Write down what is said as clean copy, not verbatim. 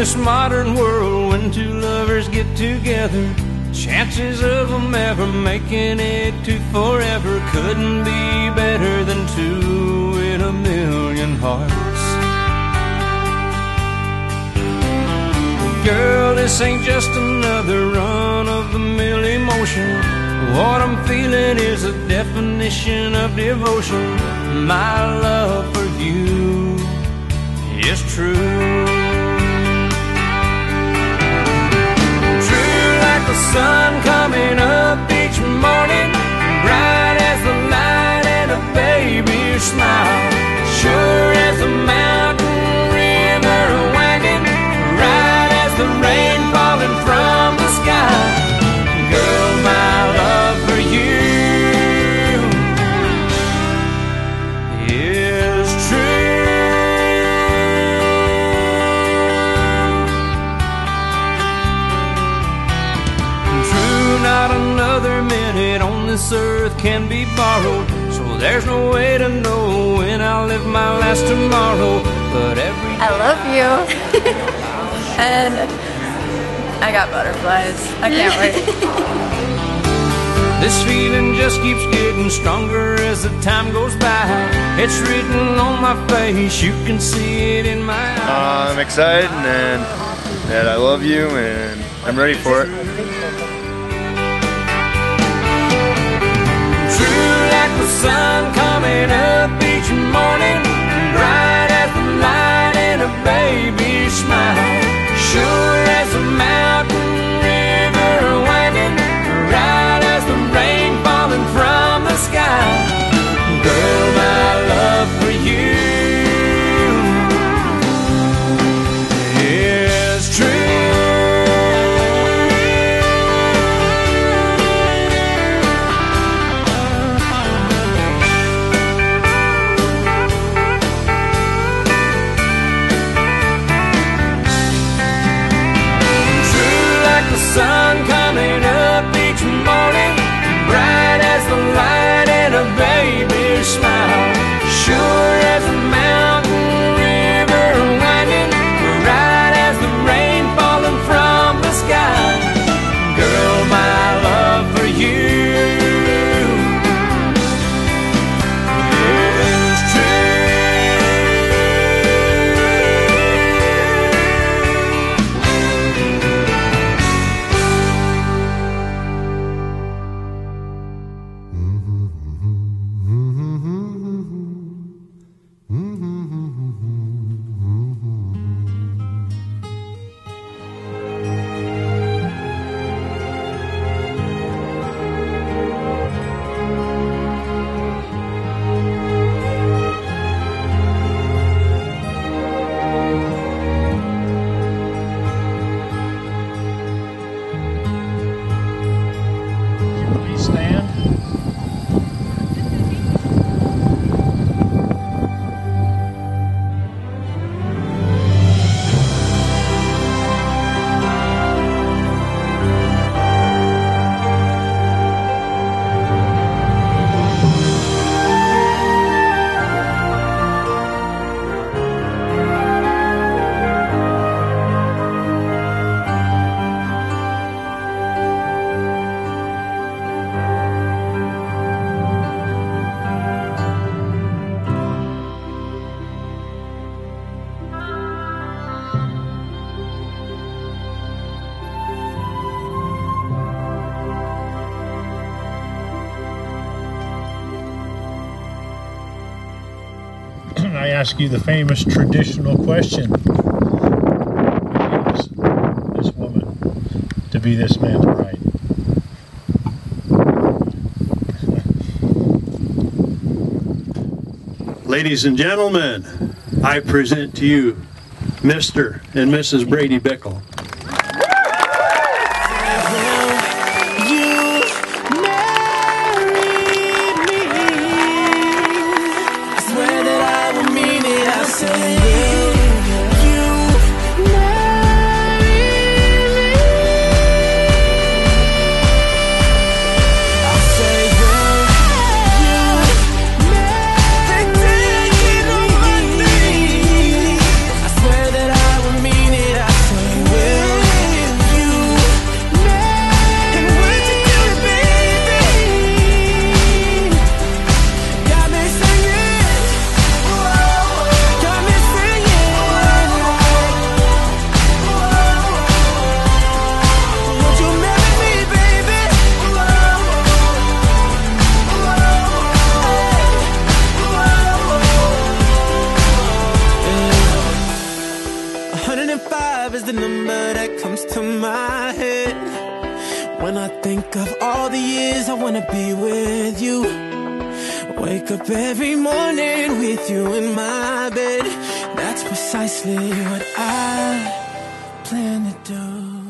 this modern world, when two lovers get together, chances of them ever making it to forever couldn't be better than two in a million hearts. Girl, this ain't just another run-of-the-mill emotion. What I'm feeling is a definition of devotion. My love for you is true. True like the sun coming up each morning, bright as the light and a baby's smile, sure as a mountain river winding, right as the rain falling from the sky. Girl, my love for you is true. True, not another minute on this earth can be borrowed, so there's no way to know when I'll live my last tomorrow. But every I love you. And I got butterflies. I can't wait. This feeling just keeps getting stronger as the time goes by. It's written on my face, you can see it in my eyes. I'm excited and I love you and I'm ready for it. True like the sun coming up each morning, bright as the light and a baby's smile, sure as a mountain river winding, right as the rain falling from the sky. Girl, my love for you is true. Sun coming up each morning, bright as the light and a baby's smile, sure as a mountain river winding, right as the rain falling from the sky. Girl, my love for you is I ask you the famous traditional question. Is this woman to be this man's bride? Ladies and gentlemen, I present to you Mr. and Mrs. Brady Bickle. I swear that I would mean it. I say is the number that comes to my head when I think of all the years I wanna be with you. Wake up every morning with you in my bed. That's precisely what I plan to do.